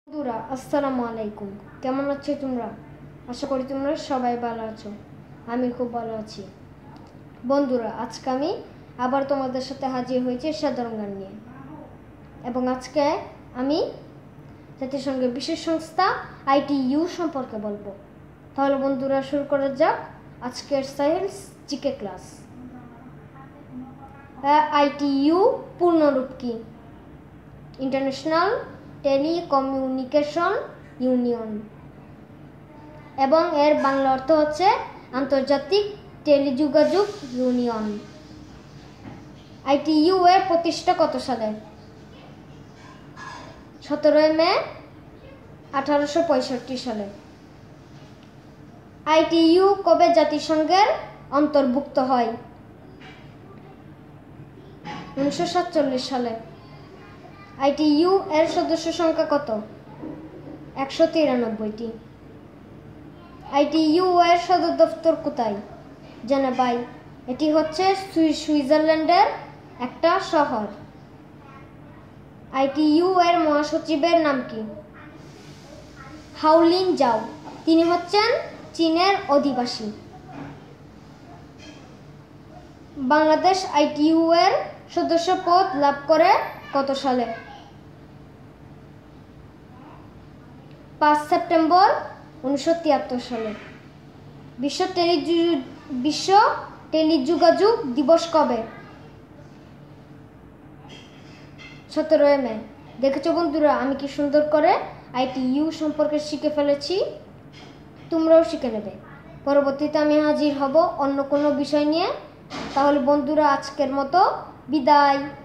বন্ধুরা আসসালামু আলাইকুম, কেমন আছো তোমরা? আশা করি তোমরা সবাই ভালো আছো। আমি খুব ভালো আছি। বন্ধুরা, আজকে আমি আবার তোমাদের সাথে হাজির হয়েছি সাধারণ জ্ঞান নিয়ে, এবং আজকে আমি জাতিসংঘের বিশেষ সংস্থা ITU সম্পর্কে বলবো। তাহলে বন্ধুরা, শুরু করা যাক আজকের সাহিল জিকে ক্লাস। ITU পূর্ণরূপ কি? ইন্টারন্যাশনাল টেলিকমিউনিকেশন ইউনিয়ন, এবং এর বাংলা অর্থ হচ্ছে আন্তর্জাতিক টেলিযোগাযোগ ইউনিয়ন। ITU এর প্রতিষ্ঠা কত সালে? 17 মে 1865 সালে। ITU কবে জাতিসংঘের অন্তর্ভুক্ত হয়? 1947 সালে। ITU এর সদস্য সংখ্যা কত? 193টি। ITU এর সদর দপ্তর কোথায়? জেনেভায়। এটি হচ্ছে সুইজারল্যান্ডের একটা শহর। ITU এর মহাসচিবের নাম কি? হাওলিন জাও। তিনি হচ্ছেন চীনের অধিবাসী। বাংলাদেশ ITU এর সদস্য পদ লাভ করে কত সালে? 5 সেপ্টেম্বর 1973 সালে। বিশ্ব টেলিযোগাযোগ দিবস কবে? 17 মে। দেখেছো বন্ধুরা, আমি কি সুন্দর করে ITU সম্পর্কে শিখে ফেলেছি। তোমরাও শিখে নেবে। পরবর্তীতে আমি হাজির হব অন্য কোনো বিষয় নিয়ে। তাহলে বন্ধুরা, আজকের মতো বিদায়।